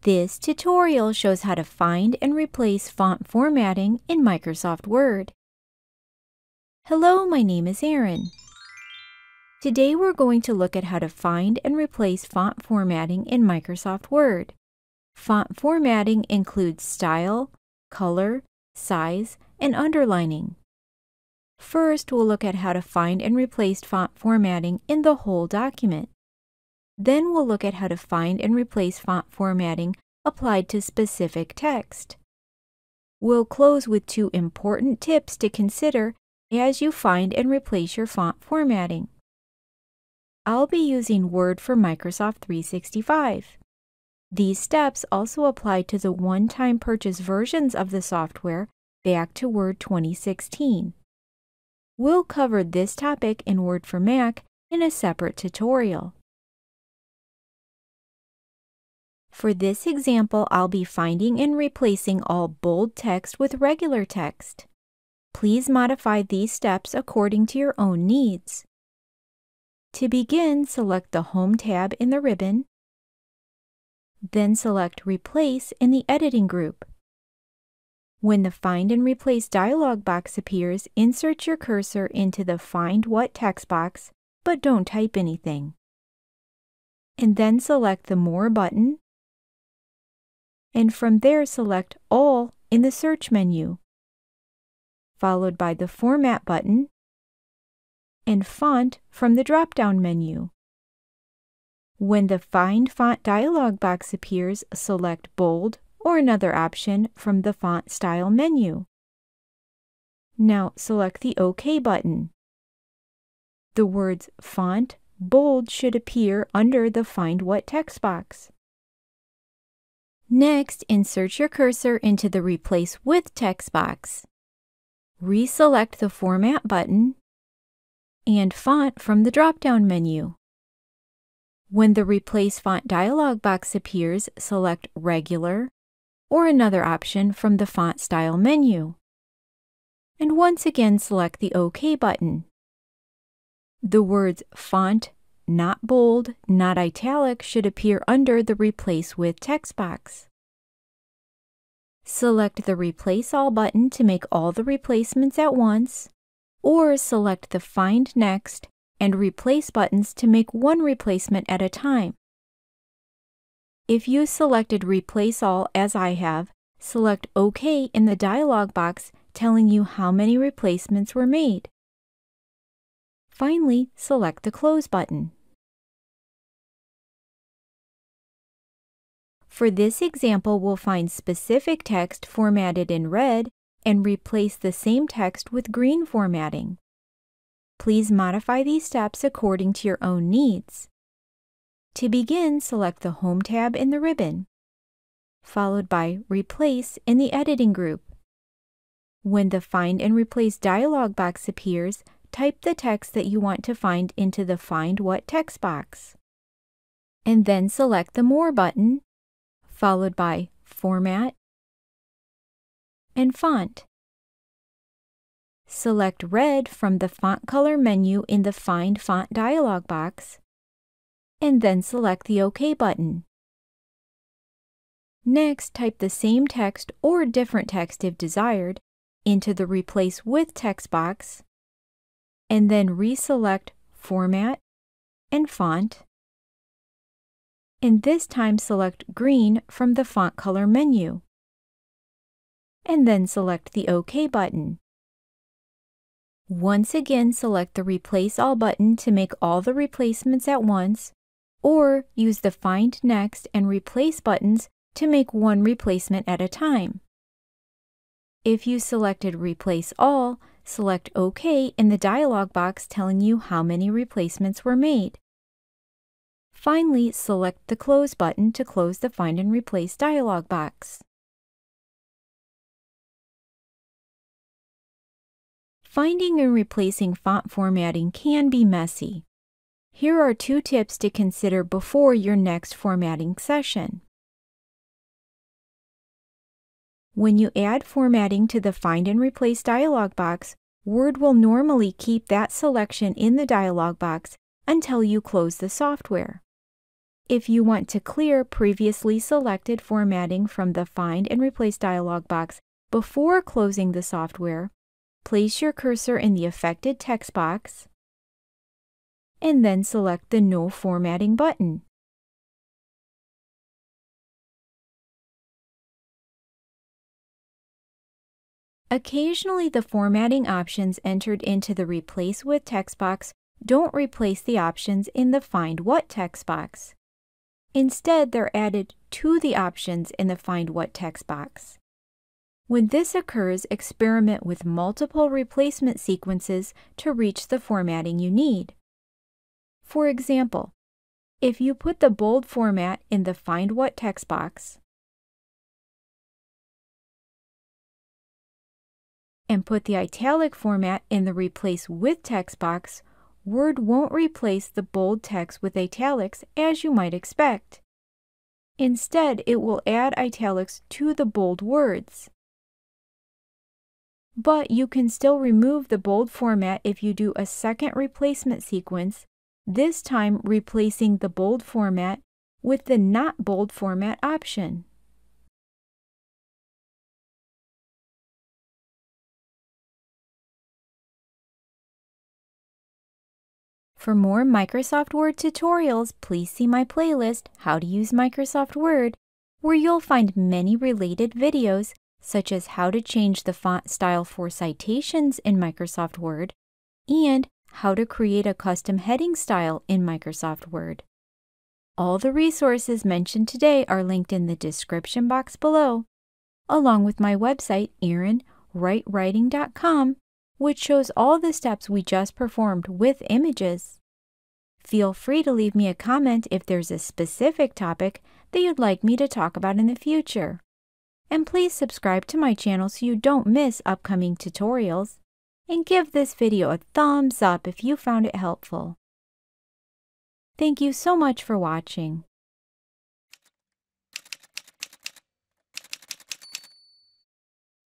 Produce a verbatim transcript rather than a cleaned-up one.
This tutorial shows how to find and replace font formatting in Microsoft Word. Hello, my name is Erin. Today we're going to look at how to find and replace font formatting in Microsoft Word. Font formatting includes style, color, size, and underlining. First, we'll look at how to find and replace font formatting in the whole document. Then we'll look at how to find and replace font formatting applied to specific text. We'll close with two important tips to consider as you find and replace your font formatting. I'll be using Word for Microsoft three sixty-five. These steps also apply to the one-time purchase versions of the software back to Word twenty sixteen. We'll cover this topic in Word for Mac in a separate tutorial. For this example, I'll be finding and replacing all bold text with regular text. Please modify these steps according to your own needs. To begin, select the Home tab in the ribbon, then select Replace in the Editing group. When the Find and Replace dialog box appears, insert your cursor into the Find What text box, but don't type anything. And then select the More button, and from there select All in the search menu, followed by the Format button and Font from the drop-down menu. When the Find Font dialog box appears, select Bold or another option from the Font Style menu. Now select the OK button. The words Font Bold should appear under the Find What text box. Next, insert your cursor into the Replace With text box. Reselect the Format button and Font from the drop-down menu. When the Replace Font dialog box appears, select Regular or another option from the Font Style menu. And once again, select the OK button. The words Font Not Bold, Not Italic should appear under the Replace With text box. Select the Replace All button to make all the replacements at once, or select the Find Next and Replace buttons to make one replacement at a time. If you selected Replace All as I have, select OK in the dialog box telling you how many replacements were made. Finally, select the Close button. For this example, we'll find specific text formatted in red and replace the same text with green formatting. Please modify these steps according to your own needs. To begin, select the Home tab in the ribbon, followed by Replace in the Editing group. When the Find and Replace dialog box appears, type the text that you want to find into the Find What text box. And then select the More button, followed by Format and Font. Select Red from the Font Color menu in the Find Font dialog box, and then select the OK button. Next, type the same text or different text if desired into the Replace With text box, and then reselect Format and Font, and this time select Green from the Font Color menu, and then select the OK button. Once again, select the Replace All button to make all the replacements at once, or use the Find Next and Replace buttons to make one replacement at a time. If you selected Replace All, select OK in the dialog box telling you how many replacements were made. Finally, select the Close button to close the Find and Replace dialog box. Finding and replacing font formatting can be messy. Here are two tips to consider before your next formatting session. When you add formatting to the Find and Replace dialog box, Word will normally keep that selection in the dialog box until you close the software. If you want to clear previously selected formatting from the Find and Replace dialog box before closing the software, place your cursor in the affected text box and then select the No Formatting button. Occasionally, the formatting options entered into the Replace With text box don't replace the options in the Find What text box. Instead, they're added to the options in the Find What text box. When this occurs, experiment with multiple replacement sequences to reach the formatting you need. For example, if you put the bold format in the Find What text box and put the italic format in the Replace With text box, Word won't replace the bold text with italics as you might expect. Instead, it will add italics to the bold words. But you can still remove the bold format if you do a second replacement sequence, this time replacing the bold format with the Not Bold format option. For more Microsoft Word tutorials, please see my playlist, How to Use Microsoft Word, where you'll find many related videos, such as how to change the font style for citations in Microsoft Word, and how to create a custom heading style in Microsoft Word. All the resources mentioned today are linked in the description box below, along with my website, erin wright writing dot com, which shows all the steps we just performed with images. Feel free to leave me a comment if there's a specific topic that you'd like me to talk about in the future. And please subscribe to my channel so you don't miss upcoming tutorials. And give this video a thumbs up if you found it helpful. Thank you so much for watching.